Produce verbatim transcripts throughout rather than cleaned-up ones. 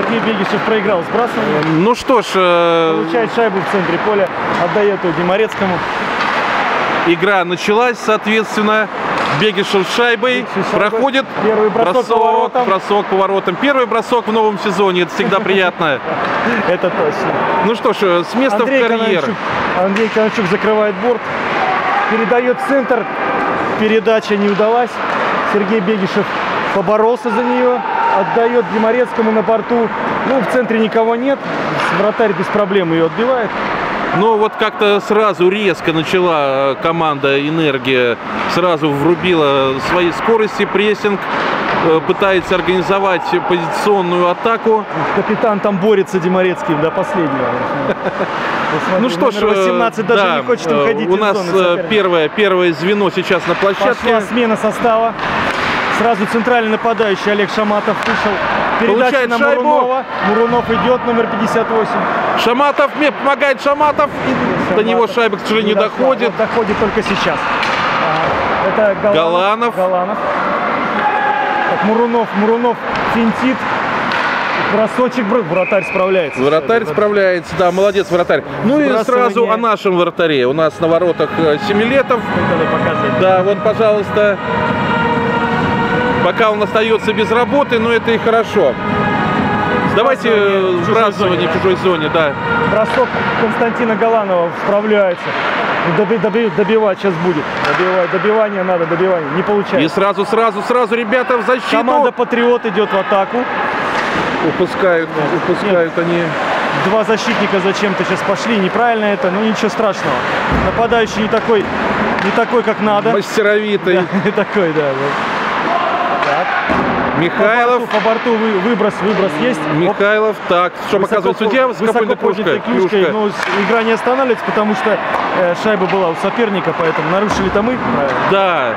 Сергей Бегишев проиграл сбрасывание. Ну что ж... Э... Получает шайбу в центре поля, отдает ее Демарецкому. Игра началась, соответственно. Бегишев с шайбой, Бегишев проходит, первый бросок, бросок, поворотом. бросок поворотом. Первый бросок в новом сезоне, это всегда приятно. Это точно. Ну что ж, с места в карьер. Андрей Конончук закрывает борт, передает центр, передача не удалась. Сергей Бегишев поборолся за нее, отдает Демарецкому на борту. Ну, в центре никого нет, вратарь без проблем ее отбивает. Но вот как-то сразу резко начала команда «Энергия», сразу врубила свои скорости, прессинг, пытается организовать позиционную атаку. Капитан там борется Демарецкий до последнего. Ну что ж, восемнадцать даже да, не хочет уходить у из нас зоны первое, первое звено сейчас на площадке. Пошла смена состава. Сразу центральный нападающий Олег Шаматов вышел. Передача Получает на шайбу. Мурунова. Мурунов идет, номер пятьдесят восемь. Шаматов, мне помогает Шаматов. Шаматов. До него шайба, к сожалению, не доходит. Вот доходит только сейчас. Это Галанов. Галанов. Галанов. Так, Мурунов, Мурунов финтит. Бросочек, вратарь справляется. Вратарь справляется, да, молодец вратарь. Ну и сразу о нашем вратаре. У нас на воротах Семилетов. Да, вот, пожалуйста. Пока он остается без работы, но это и хорошо. Давайте сбрасывание в чужой зоне, да. Бросок Константина Галанова справляется. Доби, доби, добивать сейчас будет. Добивать, добивание надо, добивание. Не получается. И сразу, сразу, сразу ребята в защиту. Команда Патриот идет в атаку. Упускают, да. упускают Нет. они. Два защитника зачем-то сейчас пошли. Неправильно это, но ничего страшного. Нападающий не такой, не такой, как надо. Мастеровитый. Да, такой, да. Так. Михайлов. По борту, по борту вы, выброс, выброс есть. Михайлов. Так, что высоко, показывает судья? Высокоподнятой клюшкой. клюшкой. Ну, игра не останавливается, потому что э, шайба была у соперника, поэтому нарушили-то мы. Да.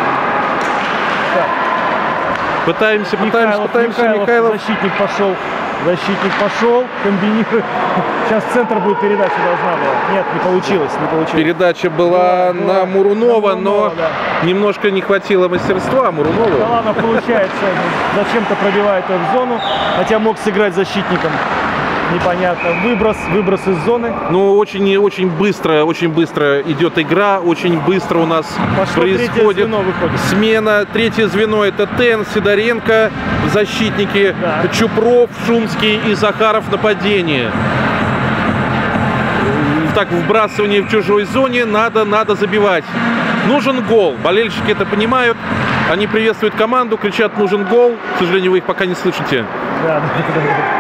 Так. Пытаемся, пытаемся, Михайлов, пытаемся. Михайлов, Михайлов. Защитник пошел. Защитник пошел, комбинирует. Сейчас в центр будет передача должна была. Нет, не получилось, не получилось. Передача была, была на Мурунова, на Мурунова но да. немножко не хватило мастерства Мурунова. Галанов, получается, зачем-то пробивает его в зону, хотя мог сыграть защитником. Непонятно. Выброс, выброс из зоны. Ну, очень, очень быстро, очень быстро идет игра, очень быстро у нас Пошло происходит смена. Третье звено — это Тен, Сидоренко, защитники, да. Чупров, Шумский и Захаров нападение. Так, вбрасывание в чужой зоне, надо, надо забивать. Нужен гол. Болельщики это понимают. Они приветствуют команду, кричат «нужен гол». К сожалению, вы их пока не слышите. Да, да, да.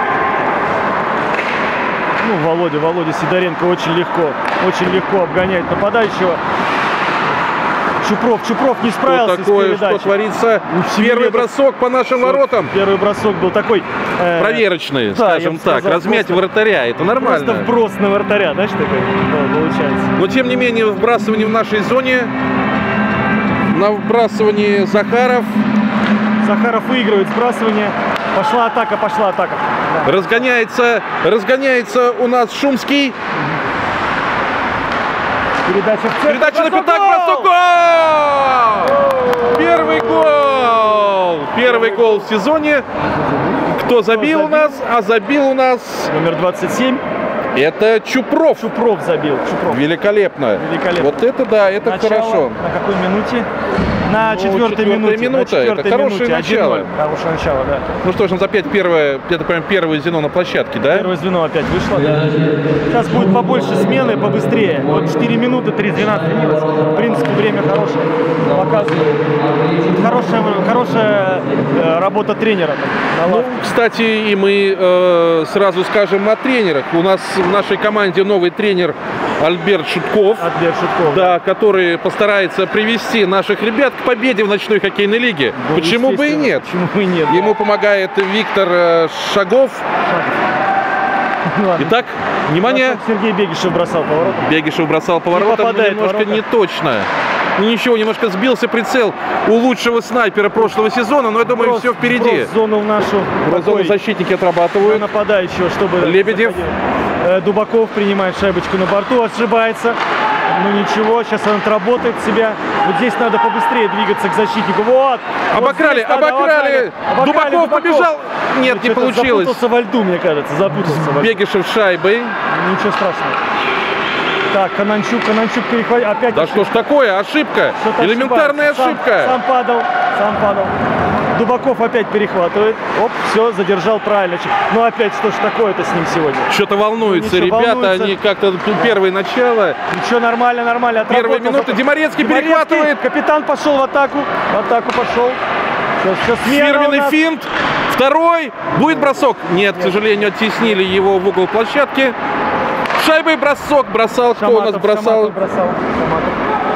Ну, Володя, Володя Сидоренко очень легко, очень легко обгоняет нападающего. Чупров, Чупров не справился что такое, с передачей. Что творится? Первый бросок по нашим Все, воротам. Первый бросок был такой... Э, проверочный, да, скажем так. Сказал, размять просто, вратаря, это нормально. Просто вброс на вратаря, знаешь, такой да, получается. Но тем не менее, вбрасывание в нашей зоне. На вбрасывании Захаров. Захаров выигрывает сбрасывание. Пошла атака, пошла атака. Да. Разгоняется, разгоняется у нас Шумский. Передача в центр. Передача на пятак, бросок, гол! Первый гол! Первый гол в сезоне. Кто забил у нас? А забил у нас... Номер двадцать семь. Это Чупров. Чупров забил. Чупров. Великолепно. Великолепно. Вот это да, это начало, хорошо. На какой минуте? На ну, четвертой минуте. минута. На это хорошее начало. Хорошее начало, да. Ну что ж, у нас опять первое, это прям первое звено на площадке, да? Первое звено опять вышло. Да. Сейчас будет побольше смены, побыстрее. Вот четыре минуты, три двенадцать минут. В принципе, время хорошее. Показывает. Хорошая, хорошая э, работа тренера. Ну, кстати, и мы э, сразу скажем о тренерах. У нас в нашей команде новый тренер Альберт Шутков. Альберт Шутков. Да, который постарается привести наших ребят к победе в ночной хоккейной лиге. Ну, почему бы и нет? Почему бы и нет? Ему помогает Виктор Шагов. Ладно. Итак, внимание. Сергей Бегишев бросал поворотом. Бегишев бросал поворотом, но немножко не точно. Ну ничего, немножко сбился прицел у лучшего снайпера прошлого сезона, но я думаю, брос, все впереди. Зону в нашу. Зону защитники отрабатывают. Нападающего, чтобы... Лебедев. Дубаков принимает шайбочку на борту, ошибается. Ну ничего, сейчас он отработает себя. Вот здесь надо побыстрее двигаться к защитнику. Вот! Обокрали, вот надо, обокрали! обокрали. Дубаков, Дубаков побежал! Нет, ну, не получилось. Запутался во льду, мне кажется, запутался во льду. Бегишев шайбой. Ничего страшного. Так, Кананчук, Кананчук перехватил. Опять Да ошибка. что ж такое? Ошибка. Что-то Элементарная ошибается. ошибка. Сам, сам падал, сам падал. Дубаков опять перехватывает. Оп, все, задержал правильно. Ну опять, что ж такое-то с ним сегодня? Что-то волнуются Ну, ничего, ребята, волнуются. они как-то первое начало. Ничего, нормально, нормально. Первые отработал. минуты Демарецкий Демарецкий, перехватывает. Капитан пошел в атаку. В атаку пошел. Сейчас, сейчас смена у Фирменный нас. финт. Второй. Будет бросок? Нет, к сожалению, оттеснили его в угол площадки. Шайбой бросок. Бросал. Кто у нас Шаматов, бросал? Шаматов бросал. Шаматов.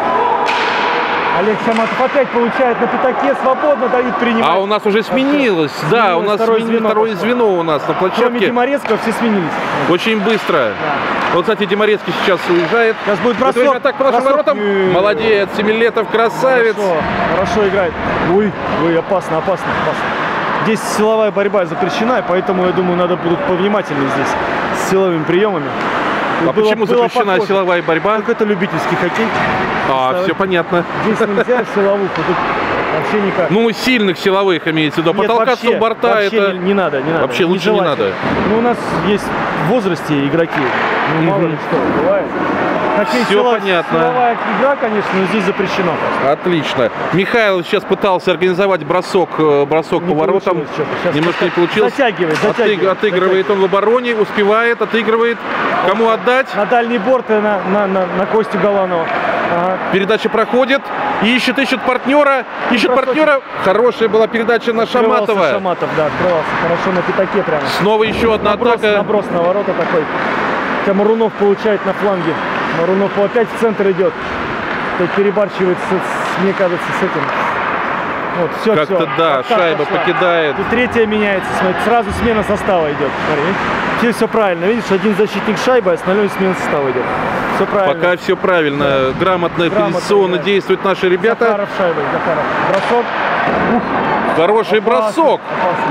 Олег Шаматов опять получает на пятаке, свободно дают принимать. А у нас уже сменилось. Да, у нас второе смени- звено второе пошло. звено у нас на Кроме площадке. Демарецкого все сменились. Очень быстро. Вот, кстати, Демарецкий сейчас уезжает. Сейчас будет В это бросок. время атака по нашим Бросок. воротам. Э, Молодец, Семилетов, красавец. Хорошо, хорошо играет. Ой, ой, опасно, опасно, опасно. Здесь силовая борьба запрещена, поэтому, я думаю, надо будут повнимательнее здесь с силовыми приемами. А Было- почему было запрещена похоже. силовая борьба? Так это любительский хоккей. А, Ставить. все понятно. Здесь нельзя силовуху, тут вообще никак. Ну, сильных силовых имеется в виду. Нет, Потолкаться вообще, у борта вообще это... не, не надо, не надо. Вообще лучше не Нежелательно. надо. Ну, у нас есть в возрасте игроки. Ну, мало Мгм. ли что, бывает. Хоккей Всё сила- понятно. Силовая игра, конечно, но здесь запрещено. просто. Отлично. Михайлов сейчас пытался организовать бросок, э, бросок Не по воротам. получилось что-то. Сейчас Немножко не как-то получилось. затягивает, Отыг- затягивает, Отыгрывает он в обороне, успевает, отыгрывает. Кому отдать? На дальний борт и на, на, на, на Костю Голанова. Ага. Передача проходит. Ищет, ищет партнера. Ищет бросочек. партнера. Хорошая была передача на Открывался Шаматова. Шаматов, да, открывался. Хорошо на пятаке прямо. Снова еще одна Наброс, атака. наброс на ворота такой. Хотя Марунов получает на фланге. Марунов опять в центр идет. Опять перебарщивает, с, с- мне кажется, с этим. Вот, все, Как-то да, шайба покидает. Тут третья меняется, смотри, сразу смена состава идет. Смотри, все, все правильно. Видишь, один защитник шайбы, а остальное смена состава идет. Все правильно. Пока все правильно. Грамотно, Грамотно, позиционно да. действуют наши ребята. Захаров шайбой, Захаров. Бросок. Ух, Хороший опасно, бросок. опасно.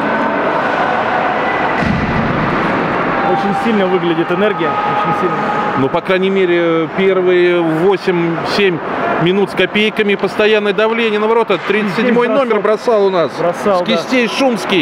Очень сильно выглядит энергия. Очень сильно. Ну, по крайней мере, первые восемь-семь минут с копейками постоянное давление на ворота. тридцать седьмой Здесь номер бросал у нас. Бросал, С да. кистей Шумский.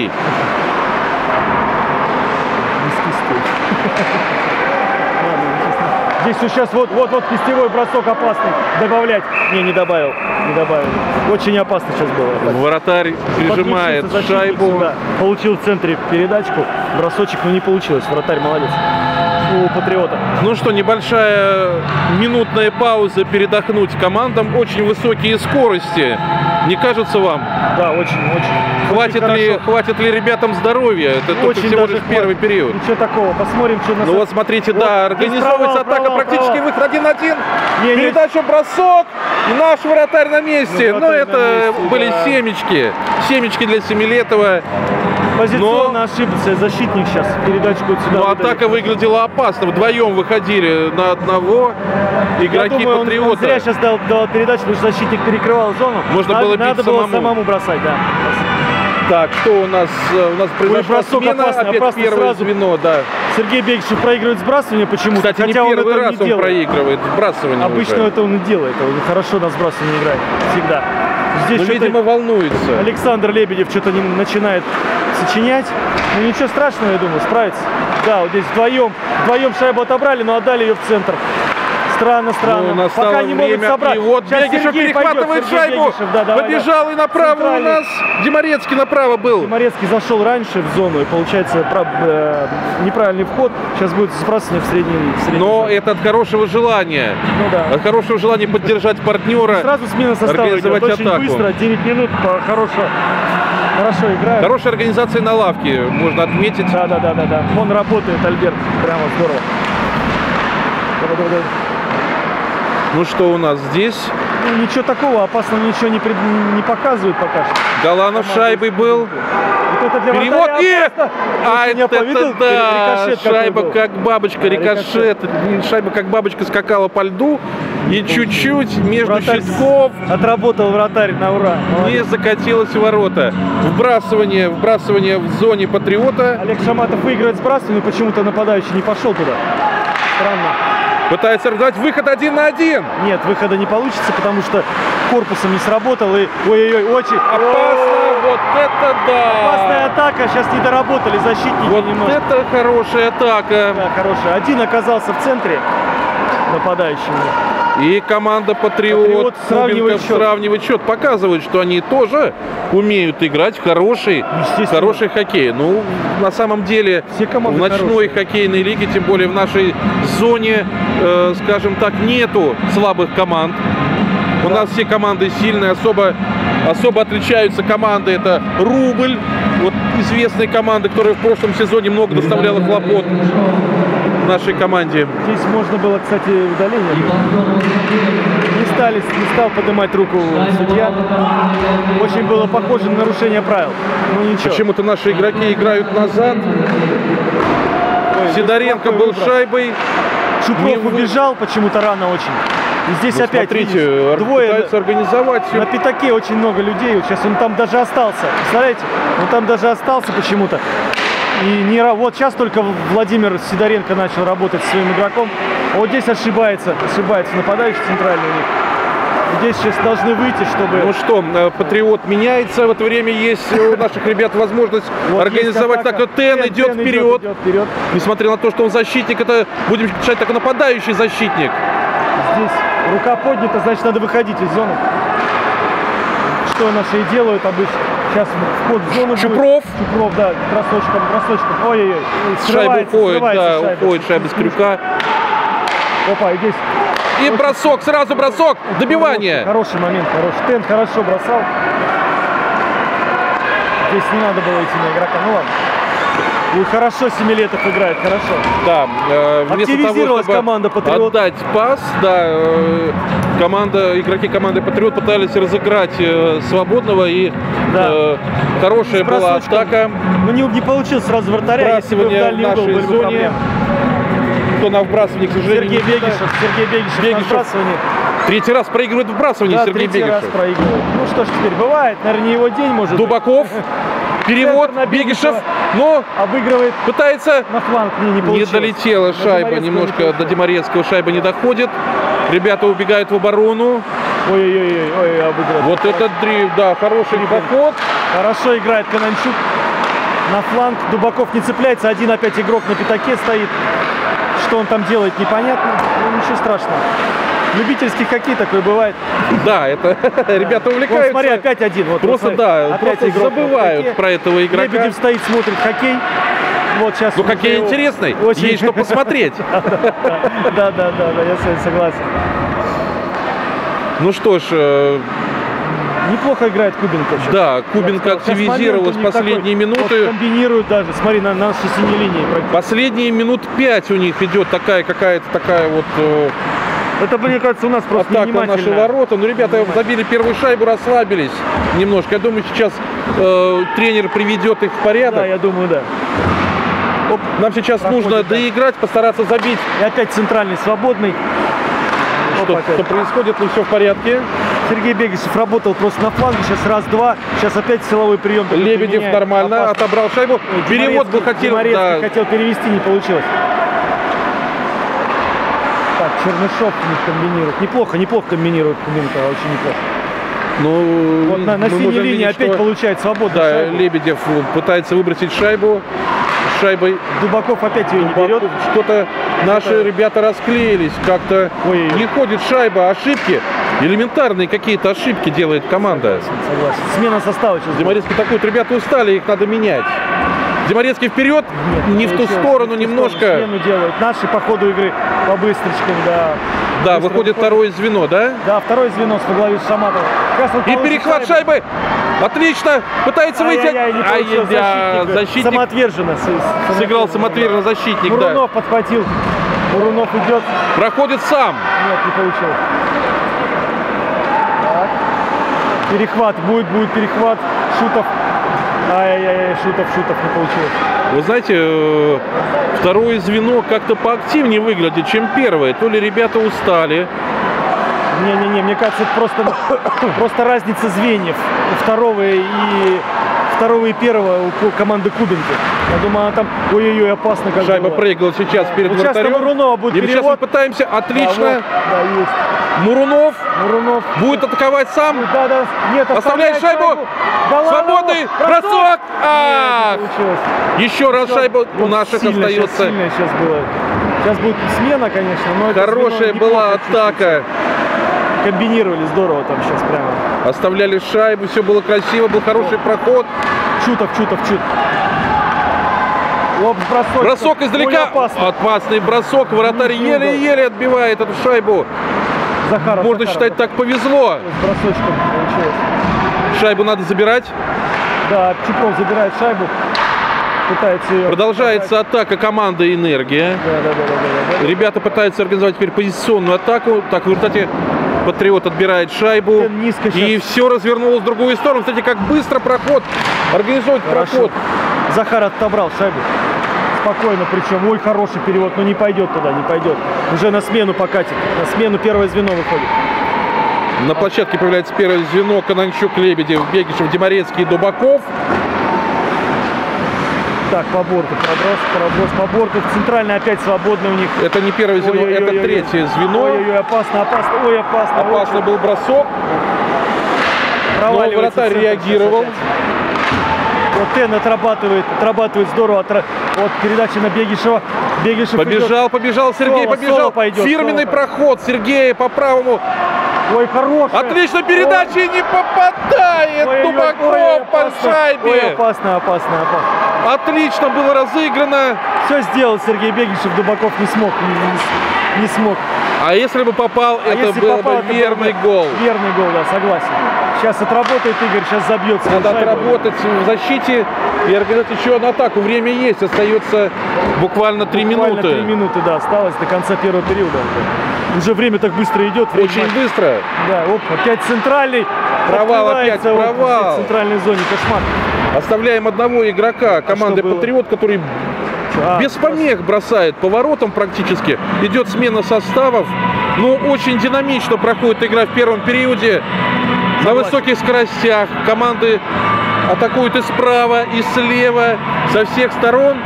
Не с кистей. Ладно, естественно. Здесь вот сейчас вот, вот, вот кистевой бросок опасный. Добавлять. Не, не добавил. Не добавил. Очень опасно сейчас было. Вратарь прижимает Подключился защитник шайбу. сюда. Получил в центре передачку. Бросочек, но не получилось. Вратарь молодец. У Патриота. Ну что, небольшая минутная пауза, передохнуть командам. Очень высокие скорости. Не кажется вам? Да, очень, очень. Хватит очень ли, хорошо. хватит ли ребятам здоровья? Это только Очень всего даже лишь хватит. первый период. Ничего такого. Посмотрим, что на Ну вот смотрите, Вот, да, здесь организовывается провал, атака, провал, практически провал. выход один-один. Не, не. Передача, бросок. И наш вратарь на месте. Ну, Но вратарь это на месте, были да. семечки. Семечки для Семилетова. Позиционно ошибся защитник сейчас. Передачку вот сюда. Но выдали. атака выглядела опасно. Вдвоем выходили на одного. Я Игроки думаю, он, он Патриота. зря сейчас дал, дал передачу, потому что защитник перекрывал зону. Можно надо, было бить надо было самому. самому бросать, да. Так, что у нас? э, У нас произошла бросок смена. опасный, Опять опасный первое сразу. звено, да. Сергей Бегишев проигрывает сбрасывание почему-то. Кстати, не хотя он первый этого раз не он делает. проигрывает сбрасывание Обычно уже. это он и делает. Он хорошо на сбрасывание играет. Всегда. Здесь Ну, что-то видимо, волнуется. Александр Лебедев что-то не начинает сочинять. Ну ничего страшного, я думаю, справится. Да, вот здесь вдвоем, вдвоем шайбу отобрали, но отдали ее в центр. Странно, странно. Ну, настало Пока не могут время, собрать. и вот Сейчас Бегишев Сергей перехватывает пойдет, Сергей шайбу. Бегишев, да, давай, Побежал и направо у Центральный. нас. Демарецкий направо был. Морецкий зашел раньше в зону, и получается прав- э, неправильный вход. Сейчас будет сбрасывание в средней, в средней Но зоне. это от хорошего желания. Ну да. От хорошего желания поддержать партнера. Сразу смена состава идет. организовать Очень атаку. быстро, девять минут, по хорошо, хорошо играют. Хорошая организация на лавке, можно отметить. Да, да, да, да, да. Он работает, Альберт. Прямо здорово. Давай, давай, давай. Ну что у нас здесь? Ну, ничего такого, опасного ничего не, пред- не показывает пока что. Галанов шайбой был. Вот это для Перевод вратаря и... опасно. А Очень это, опасно. Видел, это да, рикошет какой шайба был? как бабочка, Да, рикошет. Шайба как бабочка скакала по льду. И чуть-чуть между Вратарь щитков Отработал вратарь на ура. не Молодец. закатилось в ворота. Вбрасывание, вбрасывание в зоне Патриота. Олег Шаматов выигрывает сбрасывание, но почему-то нападающий не пошел туда. Странно. Пытается организовать выход один на один. Нет, выхода не получится, потому что корпусом не сработал. И ой-ой-ой, очень Опасно, вот это да! опасная атака. Сейчас не доработали защитники Вот немного. это хорошая атака. Да, хорошая. Один оказался в центре нападающего. И команда Патриот, Патриот сравнивает Кубинков счет. сравнивает счет, показывает, что они тоже умеют играть в хороший, Естественно. хороший хоккей. Ну, на самом деле, Все команды в ночной хорошие. хоккейной лиге, тем более в нашей зоне, э, скажем так, нету слабых команд. У нас все команды сильные, особо, особо отличаются команды. Это Рубль, вот известная команда, которая в прошлом сезоне много доставляла хлопот нашей команде. Здесь можно было, кстати, удаление. Не стали, не стал поднимать руку судья. Очень было похоже на нарушение правил. Ну ничего. Почему-то наши игроки играют назад. Ой, Сидоренко плохой был выбор. шайбой. Шупров Не вы- убежал почему-то рано очень. И здесь Ну, опять, смотрите, видишь, ар- двое. пытаются организовать всё. На пятаке очень много людей. Вот сейчас он там даже остался. Представляете? Он там даже остался почему-то. И не, ра- вот сейчас только Владимир Сидоренко начал работать со своим игроком. А вот здесь ошибается, ошибается нападающий центральный у них. Здесь сейчас должны выйти, чтобы... Ну что, э, Патриот меняется. В это время есть у наших ребят возможность Вот организовать. есть атака. Так, Тен идет Тен вперед. идет вперед. Несмотря на то, что он защитник, это, будем считать, такой нападающий защитник. Здесь рука поднята, значит, надо выходить из зоны. Что наши и делают обычно. Сейчас вход в зону будет. Чупров. Чупров, да, красочком, красочком. Ой-ой-ой. Шайба Срывается, уходит, срывается да, шайба. уходит шайба с крюка. Опа, и здесь И бросок, сразу бросок, добивание. Хороший момент, хороший. Тен хорошо бросал. Здесь не надо было идти на игрока. Ну ладно. Ой, хорошо Семилетов играет, хорошо. Да, э, вместо того, Активизировалась чтобы команда «Патриот». отдать пас, да, э, команда, игроки команды Патриот пытались разыграть э, свободного, и Да. э, хорошая С была бросочком. атака. Ну не, не получилось сразу вратаря, если бы в Вбрасывание в дальний угол нашей были бы зоне. проблемы. Кто на вбрасывании, к сожалению, Сергей не Бегишев, знает. Сергей Бегишев, Бегишев. на вбрасывании. Третий раз проигрывает вбрасывание Да, Сергей третий раз Бегишев. проигрывает. Ну что ж теперь, бывает, наверное, не его день, может. Дубаков, перевод, Центр на Бегишев, Бегишева. но Обыгрывает пытается. на фланг, не, не Не получилось. долетела На шайба, Демарецкого немножко не до получилось. Демарецкого шайба не доходит. Ребята убегают в оборону. Ой-ой-ой, ой, обыгрывает. Вот этот дрифт, да, хороший проход. Хорошо играет Кананчук. На фланг Дубаков не цепляется. Один опять игрок на пятаке стоит. Что он там делает, непонятно. Ну, ничего страшного. Любительский хоккей такой бывает. Да, это ребята Вон, увлекаются. смотри, опять один. Вот, Просто, вот, да, опять просто игрок на забывают пятаке. про этого игрока. Лебедев стоит, смотрит хоккей. Вот сейчас. Ну, хоккей интересный, Очень. есть что посмотреть. Да, да, да, да, я с вами согласен. Ну что ж, э, Неплохо играет Кубинка. сейчас. да, Кубинка Сейчас активизировалась момент у них последние такой. минуты. Вот комбинируют даже. Смотри, на нашей синей линии практически. Последние минут пять у них идет такая какая-то такая вот э, Это, мне кажется, у нас просто атака на наши невнимательно. ворота. Ну, ребята забили первую шайбу, расслабились немножко. Я думаю, сейчас э, тренер приведет их в порядок. Да, я думаю, да. Оп. Нам сейчас Проходит, нужно да. доиграть, постараться забить. И опять центральный свободный. Что, Оп, опять. что происходит, но все в порядке. Сергей Бегишев работал просто на фланге. Сейчас раз-два. Сейчас опять силовой прием. такой Лебедев применяет. нормально Опасно. отобрал шайбу. Ой, Перевод был Демарецкий- хотел. Демарецкий Да. хотел перевести, не получилось. Так, Чернышов у них комбинирует. Неплохо, неплохо комбинирует Кубинка, очень неплохо. Ну, Вот на, на мы синей можем линии видеть, опять что, получает свободную да, шайбу. Лебедев пытается выбросить шайбу. С шайбой Дубаков опять ее не берет. что-то наши ребята расклеились, как-то Ой. не ходит шайба, ошибки. Элементарные какие-то ошибки делает команда. Согласен. Смена состава сейчас. будет. Демарецкий такой, вот, ребята устали, их надо менять. Демарецкий вперед, Нет, не в ту еще сторону не в ту немножко. сторону. Смену делают. Наши по ходу игры по быстрочкам, да. Да, Быстро выходит второе звено, да? Да, второе звено с во главе с Шаматовым. Как раз он И получит перехват шайбы. Отлично. Пытается выйти. Ай-яй-яй, не получилось. Ай-яй-яй, Защитник, защитник Самоотверженно. с- сыграл самоотверженно защитник, да. Мурунов подхватил. Мурунов идет. Проходит сам. Нет, не получилось. Так. Перехват. Будет, будет перехват. Шутов. Ай-яй-яй, Шутов, Шутов, не получилось. Вы знаете, э, второе звено как-то поактивнее выглядит, чем первое. То ли ребята устали. Не-не-не, мне кажется, это просто, просто разница звеньев у второго и второго и первого у команды Кубинки. Я думаю, она там, ой-ой-ой, опасно как Шайба было. прыгала сейчас перед Вот сейчас на вратарем. Мурунова будет И сейчас мы перевод. пытаемся, отлично. Да, вот, да, есть. Мурунов Мурунов. будет атаковать сам. Да, да, нет, Оставляет шайбу. Голландову. Свободный бросок. Ах! Нет, не получилось. Еще раз Всё, шайба у вот наших сильно, сейчас, остается. сильно сейчас было. Сейчас будет смена, конечно, но это Хорошая звено была неплохо атака. чувствуется. Комбинировали здорово там сейчас прямо. Оставляли шайбу, все было красиво, был хороший проход. Чутов, Чутов, Чут. Оп, бросок. Бросок Ой, издалека. опасно. Опасный бросок. Вратарь Низкий угол. еле-еле отбивает эту шайбу. Захаров, Можно Захаров. считать, так повезло. С бросочком получилось. Шайбу надо забирать. Да, Чупров забирает шайбу. Пытается ее... Продолжается атака команды «Энергия». Да, да, да, да, да, да. Ребята пытаются организовать теперь позиционную атаку. Так, в результате Патриот отбирает шайбу. Низко И сейчас. все развернулось в другую сторону. Кстати, как быстро проход. Организовать Хорошо. проход. Захар отобрал шайбу. Спокойно, причем. Ой, хороший перевод, но не пойдет туда, не пойдет. Уже на смену покатит. На смену первое звено выходит. На площадке появляется первое звено. Кананчук, Лебедев, Бегишев, Демарецкий и Дубаков. Так, по борту проброс, проброс по борту. Центральный опять свободный у них. Это не первое звено, Ой-ой-ой-ой. это третье звено. Ой-ой-ой, опасно, опасно. Ой, опасно. Опасный очень. был бросок. Но Проваливается вратарь центр реагировал. сейчас опять. Вот Тен отрабатывает, отрабатывает здорово. Отра... Вот передача на Бегишева. Бегишев Побежал, идет. побежал Сергей, Соло, побежал. соло пойдет, Фирменный соло проход Сергея по правому. Ой, хороший. Отлично, передача и не попадает. Ой, ой, ой, Дубаков ой, по опасно. Ой, шайбе. опасно, опасно, опасно. Отлично было разыграно. Все сделал Сергей Бегишев, Дубаков не смог, не, не- не смог. А если бы попал, А это если был попал, бы это был верный бы гол. Верный гол, да, согласен. Сейчас отработает Игорь, сейчас забьет свою Надо шайбу. отработать в защите и организовать еще одну атаку. Время есть, остается буквально три Буквально три минуты. минуты, да, осталось до конца первого периода. Уже время так быстро идет. время Очень матча. быстро. Да, оп, опять центральный. Провал, Открывается, опять оп, провал. в центральной зоне, кошмар. Оставляем одного игрока команды что было? «Патриот», который А, без помех бросает поворотом практически. Идет смена составов. Но очень динамично проходит игра в первом периоде. На Согласен. высоких скоростях. Команды атакуют и справа, и слева, со всех сторон.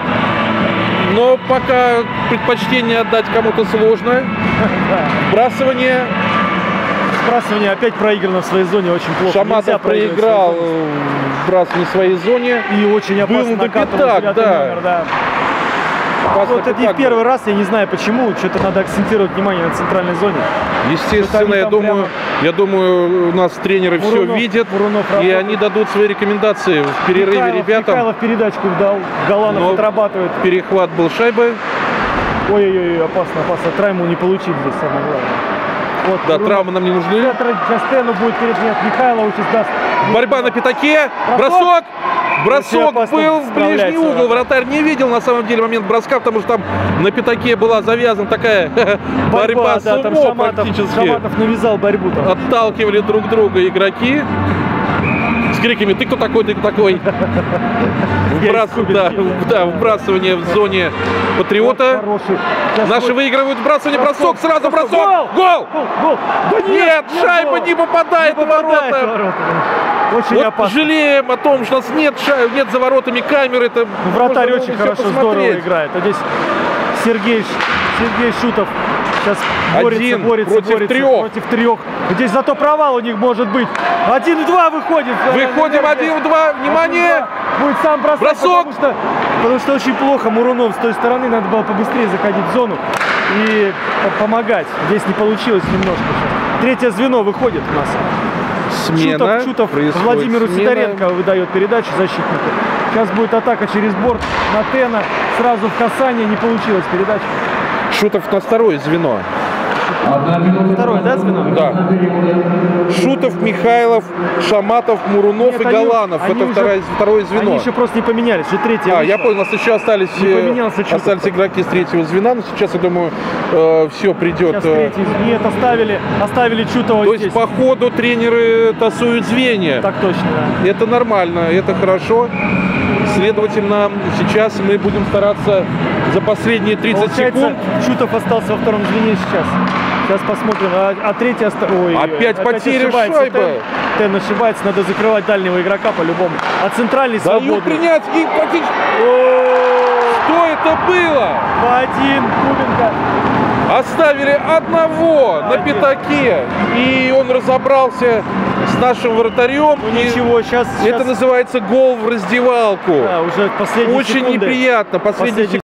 Но пока предпочтение отдать кому-то сложно. Вбрасывание. Сбрасывание опять проиграно в своей зоне, очень плохо. Нельзя Шаматов проигрывать в проиграл своей зоне. вбрасывание в своей зоне. И очень опасно Был накатывал Бапитак, девятый да. номер, да. Опасно Вот это не Бапитак в первый был. раз, я не знаю почему, что-то надо акцентировать внимание на центральной зоне. Что-то Естественно, они я там думаю, прямо- я думаю, у нас тренеры все Мурунов- видят, Мурунов и работает. они дадут свои рекомендации в перерыве Михайлов, ребятам. Михайлов передачку дал, Голландов Но отрабатывает. Перехват был шайбы. Ой-ой-ой, опасно, опасно. Травму не получить здесь самое главное. Вот, Да, Мурунов. травмы нам не нужны. Сейчас Тену будет перед нет, Михайлову сейчас даст. Борьба на пятаке. Бросок. Бросок. Бросок опасно был в ближний справляется угол. вратарь. Вратарь не видел на самом деле момент броска, потому что там на пятаке была завязана такая борьба с да, там умо Шаматов, практически. Шаматов навязал борьбу там. Отталкивали друг друга игроки с криками: ты кто такой, ты кто такой. Вбрас- из да, Кубинки. да, вбрасывание в зоне Патриота. Хороший. Сейчас Наши будет выигрывают вбрасывание, бросок, сразу бросок, Гол! гол! Гол! Гол! Да Нет, шайба гола. не попадает Не в попадает в ворота. ворота. Очень Вот опасно. жалеем о том, что у нас нет, ша- нет за воротами камеры. Это Ну, Вратарь можно очень всё хорошо, посмотреть. здорово играет. А здесь Сергей, Ш- Сергей Шутов сейчас борется, Один борется, против борется трех. против трех. Здесь зато провал у них может быть. Один-два выходит. Выходим один-два, внимание! один-два. Будет сам бросок, Бросок. Потому, что, потому что очень плохо Мурунов с той стороны. Надо было побыстрее заходить в зону и по- помогать. Здесь не получилось немножко. сейчас. Третье звено выходит у нас. Смена. Шутов, Шутов Происходит Владимиру смена. Сидоренко выдает передачу защитнику. Сейчас будет атака через борт на Тена. Сразу в касание не получилась передача. Шутов на второе звено. Второе, да, звено? Да. Шутов, Михайлов, Шаматов, Мурунов Нет, и они- Голланов. они Это уже- второе, второе звено. Они еще просто не поменялись, уже третье. А, я вышло. понял, у нас еще остались, Не э, поменялся Шутов. остались игроки с третьего звена, но сейчас, я думаю, все придет. Сейчас э, третий. Нет, оставили, оставили Чутова То здесь. есть по ходу тренеры тасуют звенья. Так точно, да. Это нормально, это хорошо. Следовательно, сейчас мы будем стараться за последние тридцать Получается, секунд. Чутов остался во втором звене сейчас. Сейчас посмотрим. А, а третий оста... Ой, Опять потеря ошибается шайбы. Тен. Тен ошибается, надо закрывать дальнего игрока по-любому. А центральный Дают свободный. принять и практически... Что это было? Один, Кубенко. Оставили одного на пятаке, и он разобрался с нашим вратарем. Ну и ничего, сейчас... Это называется гол в раздевалку. Да, уже последние Очень секунды. неприятно. Последние Последние